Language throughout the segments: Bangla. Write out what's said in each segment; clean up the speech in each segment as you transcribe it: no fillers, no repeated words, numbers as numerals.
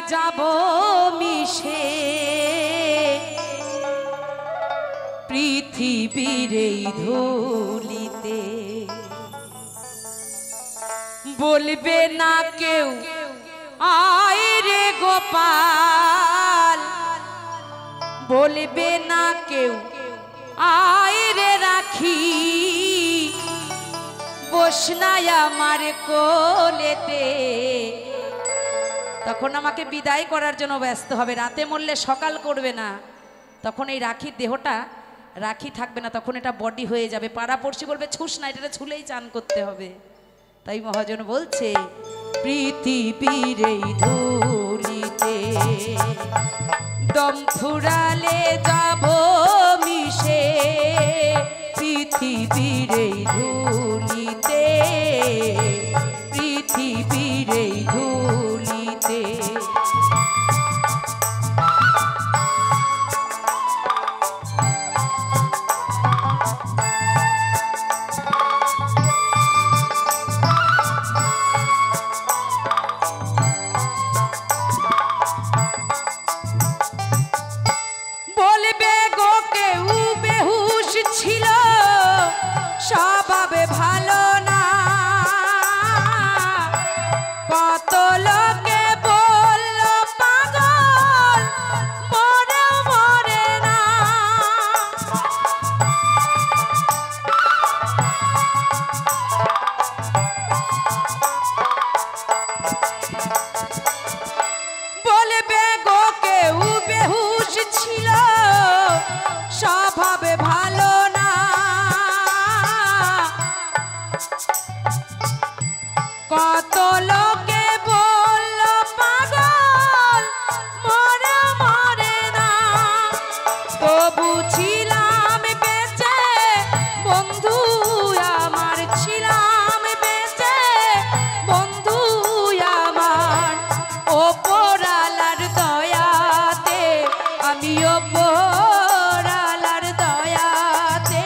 যাব মিশে পৃথিবীর এই ধুলিতে, বলবে না কেউ আয় রে গোপাল, বলবে না কেউ আয় রে রাখি, বসনায় আমার কোলেতে। তখন আমাকে বিদায় করার জন্য ব্যস্ত হবে, রাতে মরলে সকাল করবে না, তখন এই রাখির দেহটা রাখি থাকবে না, তখন এটা বডি হয়ে যাবে। পাড়া পড়শি বলবে ছুস না, এটা ছুলেই চান করতে হবে। তাই মহাজন বলছে পৃথিবীর এই ধুলিতে দম ফুরালে যাব মিশে পৃথিবীর এই ধুলিতে, পৃথিবীর এই ধুলিতে। স্বভাবে ভালো না, কত লোকে বলল পাগল, মরে মরে না। বলবে গো কেউ বেহুশ ছিল, স্বভাবে ভালো না, কত লোকে বলল পাগল, মরে মরে না। তবু ছিলাম বেঁচে বন্ধু আমার, ছিলাম বেঁচে বন্ধু আমার, ওপরালার দয়াতে, আমি ওপরালার দয়াতে।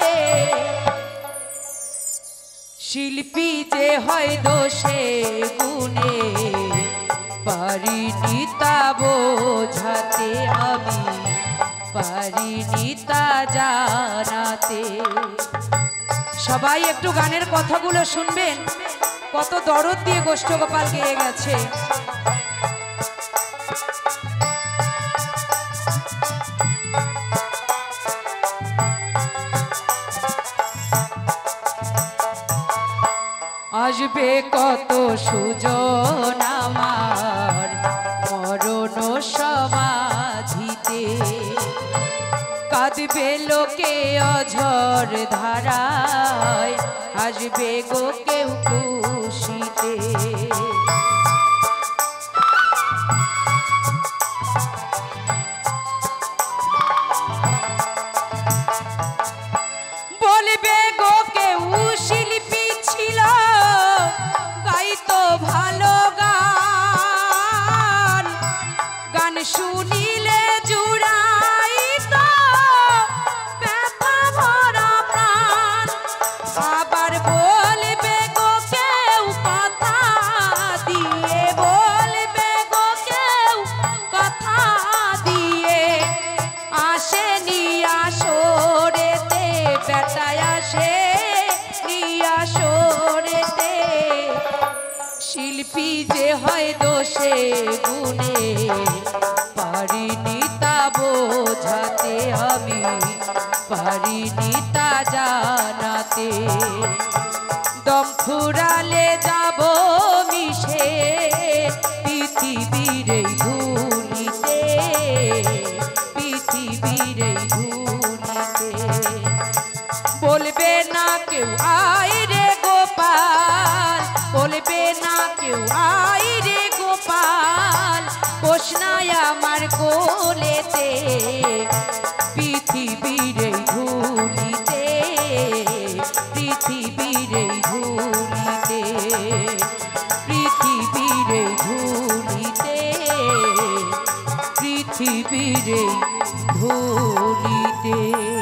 শিল্পী যে হয় দোষে গুণে, পারিনি তা বোঝাতে, আমি পারিনি তা জানাতে। সবাই একটু গানের কথাগুলো শুনবেন, কত দরদ দিয়ে গোষ্ঠ গোপাল গেয়ে গেছে। আসবে কত সুজন আমার মরণ সমাধিতে, কাঁদবে লোকে অঝর ধারায়, আসবে গো কেউ খুশিতে। বলবে গো কেউ শিল্পী ছিল, গাইতো ভালো গান, গান শুনিলে জুড়াইতো ব্যথা ভরা প্রাণ। আবার বলবে গো কেউ কথা দিয়ে, বলবে গো কেউ কথা দিয়ে, আসেনি আসরেতে বেটায়, আসে আসরেতে। শিল্পী যে হয় দোষে গুণে, পারিনি তা বোঝাতে, আমি পারিনি তা জানাতে। দম ফুরালে যাব মিশে পৃথিবীর এই ধুলিতে, পৃথিবীর এই ধুলিতে। বলবে না কেউ আয় রে গোপাল, বলবে না কেউ আয় রে গোপাল, বসনায় আমার কোলেতে পৃথিবীর এই ধুলিতে, পৃথিবীর এই ধুলিতে, পৃথিবীর এই ধুলিতে, পৃথিবীর এই ধুলিতে।